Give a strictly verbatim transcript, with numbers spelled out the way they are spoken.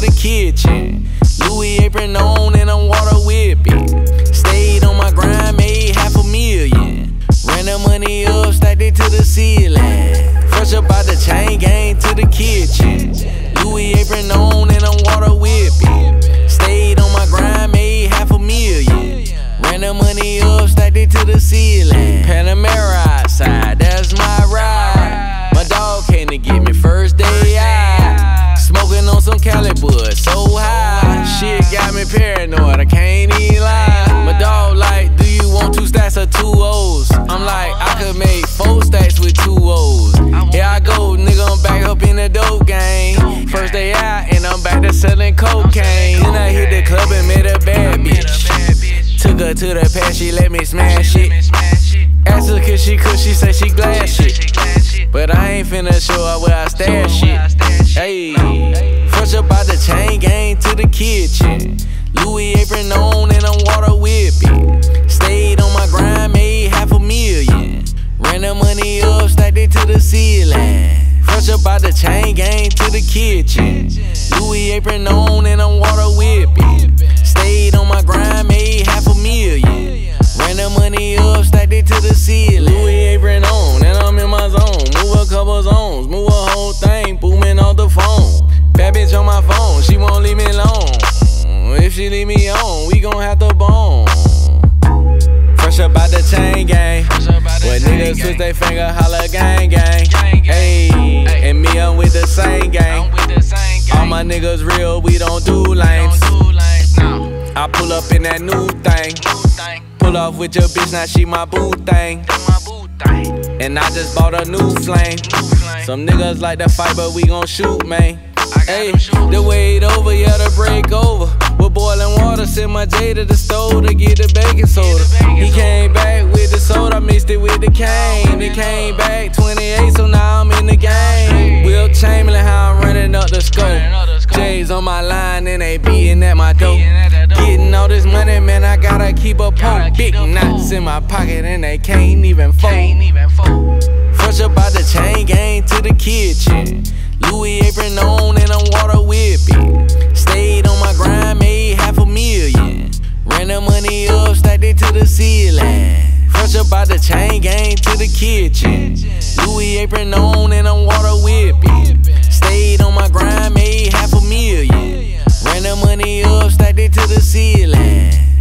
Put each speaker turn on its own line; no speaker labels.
the kitchen. Louis apron on and I'm water whipping. Stayed on my grind, made half a million. Ran the money up, stacked it to the ceiling. Fresh up out the chain gang to the kitchen. Louis apron on and I'm water whipping. Stayed on my grind, made half a million. Ran the money up, stacked it to the ceiling. Panamera outside, that's my ride. My dog came to get me first day out. Smoking on some Cali bud, so high. Shit got me paranoid, I can't even lie. My dog like, do you want two stacks or two O's? I'm like, I could make four stacks with two O's. Here I go, nigga, I'm back up in the dope game. First day out and I'm back to selling cocaine. Then I hit the club and met a bad bitch. Took her to the pad, she let me smash it. Asked her cause she could, she say she glad shit. But I ain't finna show her where I stash shit. Hey, fresh up out the chain gang to the kitchen. Louis apron on and I'm water whipping. Stayed on my grind, made half a million. Ran the money up, stacked it to the ceiling. Fresh up out the chain gang to the kitchen. Louis apron on and I'm water whipping. Stayed on my grind, made half a million. Ran the money up, stacked it to the ceiling. Louis apron on and I'm in my zone. Move a couple zones, move a whole thing, booming on the phone. Bad bitch on my phone, she won't leave me alone. If she leave me on, we gon' have to bone. Fresh up out the chain gang. When niggas switch they finger, holla gang gang. Hey, and me, I'm with the same gang. All my niggas real, we don't do lames. I pull up in that new thing. Pull off with your bitch, now she my boo thing. And I just bought a new flame. Some niggas like to fight, but we gon' shoot, man. Hey, the wait over, yeah, the break over. With boiling water, send my J to the stove to get the baking soda. He came back with the soda, mixed it with the cane. He came back twenty-eight, so now I'm in the game. Will Chamberlain, how I'm running up the scope. J's on my line and they beating at my door. Getting all this money, man, I gotta keep a poke. Big knots in my pocket and they can't even fold. Fresh up out the chain gang to the kitchen. Louis apron on and I'm water whipping. Stayed on my grind, made half a million. Ran the money up, stacked it to the ceiling. Fresh up out the chain gang to the kitchen. Louis apron on and I'm water whipping. Stayed on my grind, made half a million. Ran the money up, stacked it to the ceiling.